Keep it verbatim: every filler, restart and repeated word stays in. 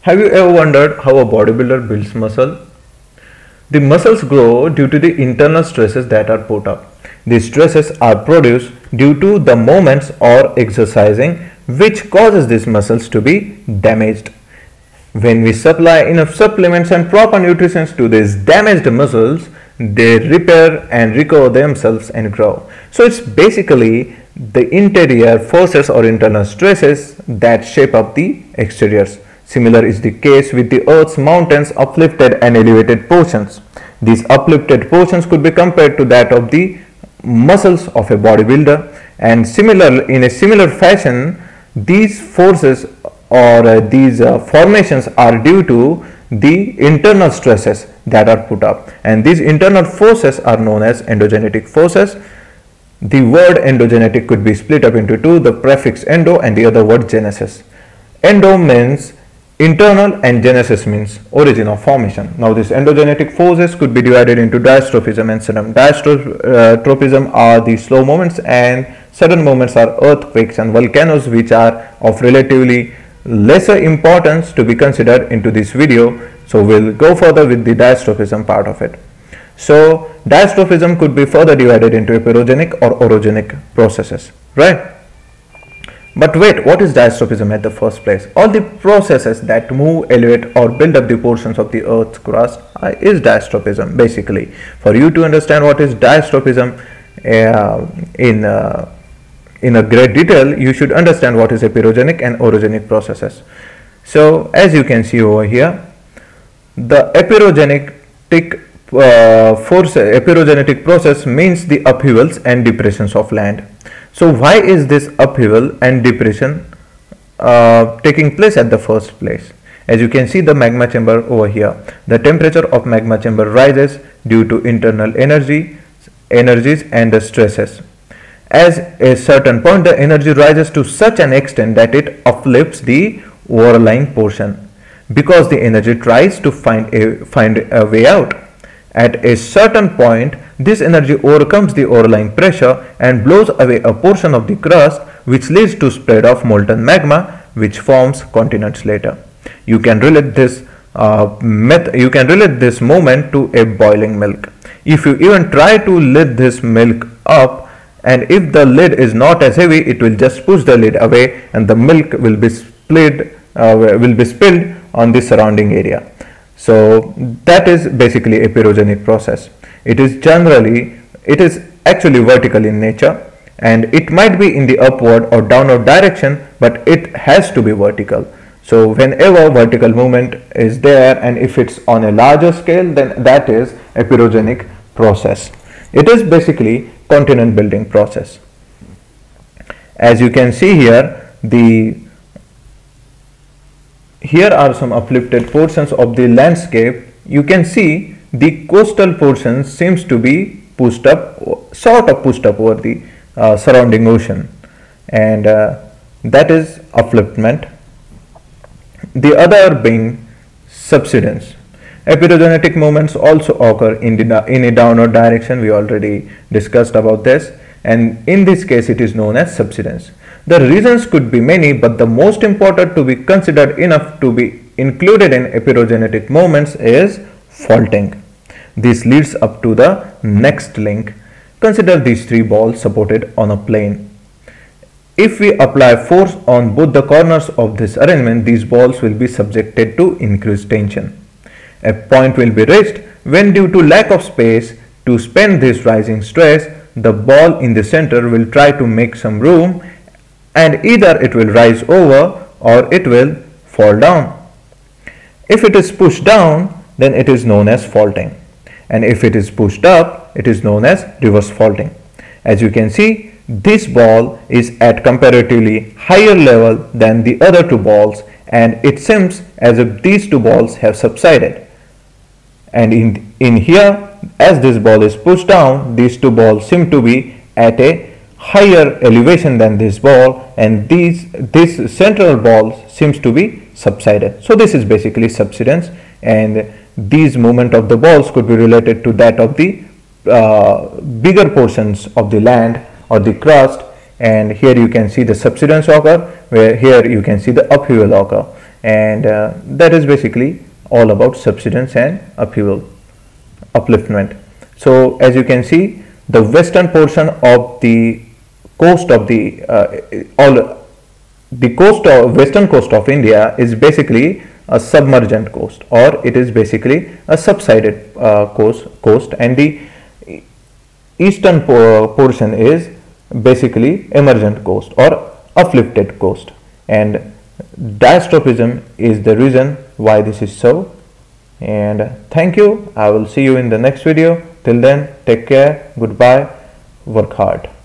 Have you ever wondered how a bodybuilder builds muscle? The muscles grow due to the internal stresses that are put up. These stresses are produced due to the movements or exercising, which causes these muscles to be damaged. When we supply enough supplements and proper nutrition to these damaged muscles, they repair and recover themselves and grow. So it's basically the interior forces or internal stresses that shape up the exteriors. Similar is the case with the Earth's mountains, uplifted and elevated portions. These uplifted portions could be compared to that of the muscles of a bodybuilder, and similar in a similar fashion, these forces or uh, these uh, formations are due to the internal stresses that are put up, and these internal forces are known as endogenetic forces. The word endogenetic could be split up into two, the prefix endo and the other word genesis. Endo means internal and genesis means origin of formation. Now these endogenetic forces could be divided into diastrophism and sudden. Diastrophism are the slow movements and sudden movements are earthquakes and volcanoes, which are of relatively lesser importance to be considered into this video. So we'll go further with the diastrophism part of it. So diastrophism could be further divided into epirogenic or orogenic processes, right? But wait, what is diastrophism at the first place? All the processes that move, elevate or build up the portions of the Earth's crust uh, is diastrophism basically. For you to understand what is diastrophism uh, in uh, in a great detail, you should understand what is epirogenic and orogenic processes. So as you can see over here, the epirogenetic uh, force, epirogenetic process means the upheavals and depressions of land. So why is this upheaval and depression uh, taking place at the first place? As you can see the magma chamber over here, the temperature of magma chamber rises due to internal energy, energies and the stresses. As a certain point, the energy rises to such an extent that it uplifts the overlying portion, because the energy tries to find a, find a way out. At a certain point, this energy overcomes the overlying pressure and blows away a portion of the crust, which leads to spread of molten magma, which forms continents later. You can relate this uh, method, you can relate this movement to a boiling milk. If you even try to lid this milk up, and if the lid is not as heavy, it will just push the lid away and the milk will be split uh, will be spilled on the surrounding area. So that is basically a epirogenic process. It is generally, it is actually vertical in nature, and it might be in the upward or downward direction, but it has to be vertical. So whenever vertical movement is there, and if it's on a larger scale, then that is epirogenic process. It is basically continent building process. As you can see here, the here are some uplifted portions of the landscape. You can see the coastal portions seems to be pushed up, sort of pushed up over the uh, surrounding ocean, and uh, that is upliftment. The other being subsidence. Epirogenetic movements also occur in, the, in a downward direction. We already discussed about this, and in this case it is known as subsidence. The reasons could be many, but the most important to be considered enough to be included in epirogenetic movements is faulting. This leads up to the next link. Consider these three balls supported on a plane. If we apply force on both the corners of this arrangement, these balls will be subjected to increased tension. A point will be reached when, due to lack of space to spend this rising stress, the ball in the center will try to make some room, and either it will rise over or it will fall down. If it is pushed down, then it is known as faulting, and if it is pushed up, it is known as reverse faulting. As you can see, this ball is at comparatively higher level than the other two balls, and it seems as if these two balls have subsided. And in, in here, as this ball is pushed down, these two balls seem to be at a higher elevation than this ball, and these this central ball seems to be subsided. So this is basically subsidence, and these movement of the balls could be related to that of the uh, bigger portions of the land or the crust, and here you can see the subsidence occur, where here you can see the upheaval occur. and uh, that is basically all about subsidence and upheaval, upliftment. So as you can see, the western portion of the coast of the uh, all the coast of western coast of India is basically a submergent coast, or it is basically a subsided uh, coast coast and the eastern po portion is basically emergent coast or uplifted coast, and diastrophism is the reason why this is so. And thank you. I will see you in the next video. Till then, take care. Goodbye. Work hard.